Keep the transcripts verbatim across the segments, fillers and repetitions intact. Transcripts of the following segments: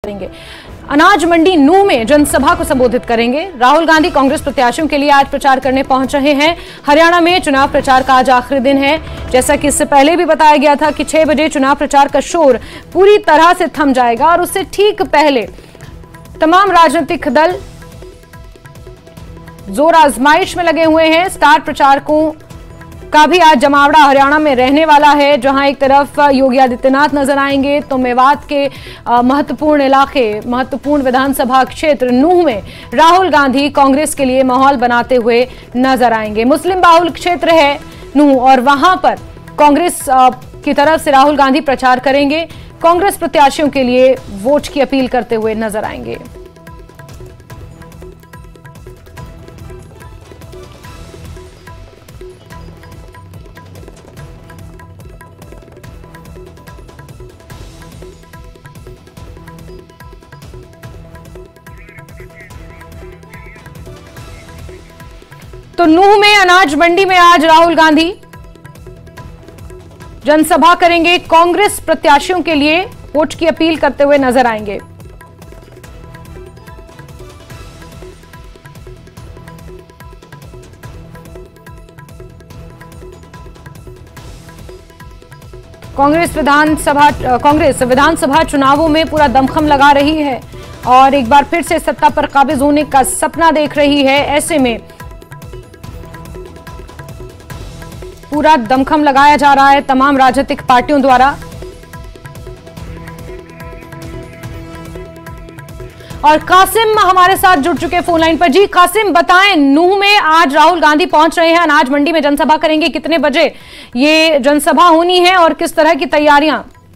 करेंगे। अनाज मंडी नूह में जनसभा को संबोधित करेंगे। राहुल गांधी कांग्रेस प्रत्याशियों के लिए आज प्रचार करने पहुंच रहे हैं। हरियाणा में चुनाव प्रचार का आज आखिरी दिन है। जैसा कि इससे पहले भी बताया गया था कि छह बजे चुनाव प्रचार का शोर पूरी तरह से थम जाएगा और उससे ठीक पहले तमाम राजनीतिक दल जोर आजमाइश में लगे हुए हैं। स्टार प्रचारकों का भी आज जमावड़ा हरियाणा में रहने वाला है, जहां एक तरफ योगी आदित्यनाथ नजर आएंगे तो मेवात के महत्वपूर्ण इलाके, महत्वपूर्ण विधानसभा क्षेत्र नूह में राहुल गांधी कांग्रेस के लिए माहौल बनाते हुए नजर आएंगे। मुस्लिम बाहुल क्षेत्र है नूह और वहां पर कांग्रेस की तरफ से राहुल गांधी प्रचार करेंगे। कांग्रेस प्रत्याशियों के लिए वोट की अपील करते हुए नजर आएंगे। तो नूह में अनाज मंडी में आज राहुल गांधी जनसभा करेंगे। कांग्रेस प्रत्याशियों के लिए वोट की अपील करते हुए नजर आएंगे। कांग्रेस विधानसभा कांग्रेस विधानसभा चुनावों में पूरा दमखम लगा रही है और एक बार फिर से सत्ता पर काबिज होने का सपना देख रही है। ऐसे में पूरा दमखम लगाया जा रहा है तमाम राजनीतिक पार्टियों द्वारा। और कासिम हमारे साथ जुड़ चुके फोन लाइन पर। जी कासिम, बताएं, नूह में आज राहुल गांधी पहुंच रहे हैं, अनाज मंडी में जनसभा करेंगे। कितने बजे ये जनसभा होनी है और किस तरह की तैयारियां?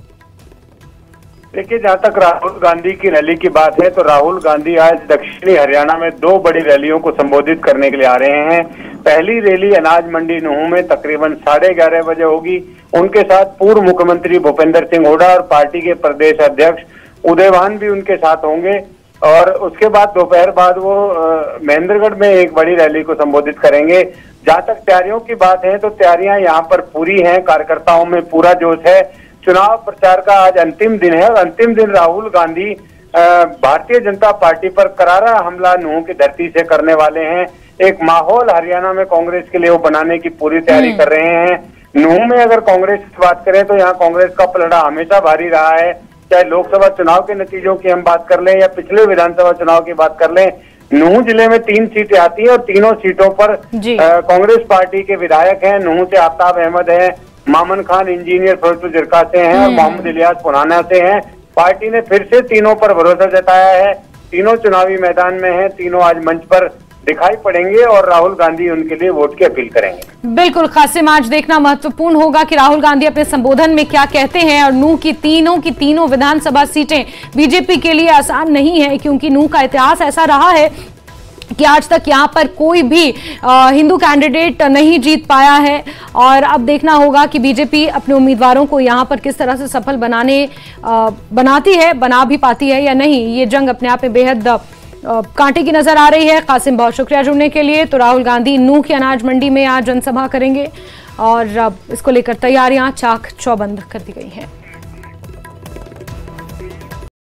देखिए, जहां तक राहुल गांधी की रैली की बात है तो राहुल गांधी आज दक्षिणी हरियाणा में दो बड़ी रैलियों को संबोधित करने के लिए आ रहे हैं। पहली रैली अनाज मंडी नूह में तकरीबन साढ़े ग्यारह बजे होगी। उनके साथ पूर्व मुख्यमंत्री भूपेंद्र सिंह हुड्डा और पार्टी के प्रदेश अध्यक्ष उदयवान भी उनके साथ होंगे। और उसके बाद दोपहर बाद वो महेंद्रगढ़ में एक बड़ी रैली को संबोधित करेंगे। जहां तक तैयारियों की बात है तो तैयारियां यहाँ पर पूरी हैं, कार्यकर्ताओं में पूरा जोश है। चुनाव प्रचार का आज अंतिम दिन है और अंतिम दिन राहुल गांधी भारतीय जनता पार्टी पर करारा हमला नूह की धरती से करने वाले हैं। एक माहौल हरियाणा में कांग्रेस के लिए वो बनाने की पूरी तैयारी कर रहे हैं। नूह में अगर कांग्रेस की बात करें तो यहाँ कांग्रेस का पलड़ा हमेशा भारी रहा है। चाहे लोकसभा चुनाव के नतीजों की हम बात कर लें या पिछले विधानसभा चुनाव की बात कर लें, नूह जिले में तीन सीटें आती हैं और तीनों सीटों पर कांग्रेस पार्टी के विधायक हैं। नूह से आफ्ताब अहमद है, मामन खान इंजीनियर फिरोजपुर जिरका से हैं और मोहम्मद इलियास पुराना से हैं। पार्टी ने फिर से तीनों पर भरोसा जताया है। तीनों चुनावी मैदान में हैं, तीनों आज मंच पर दिखाई पड़ेंगे और राहुल गांधी उनके लिए वोट की अपील करेंगे। बिल्कुल कासिम, आज देखना महत्वपूर्ण होगा कि राहुल गांधी अपने संबोधन में क्या कहते हैं। और नूह की तीनों की तीनों विधानसभा सीटें बीजेपी के लिए आसान नहीं है, क्योंकि नूह का इतिहास ऐसा रहा है कि आज तक यहां पर कोई भी आ, हिंदू कैंडिडेट नहीं जीत पाया है। और अब देखना होगा कि बीजेपी अपने उम्मीदवारों को यहां पर किस तरह से सफल बनाने आ, बनाती है, बना भी पाती है या नहीं। ये जंग अपने आप में बेहद कांटे की नजर आ रही है। कासिम, बहुत शुक्रिया जुड़ने के लिए। तो राहुल गांधी नूह की अनाज मंडी में आज जनसभा करेंगे और इसको लेकर तैयारियां चाक चौबंद कर दी गई हैं।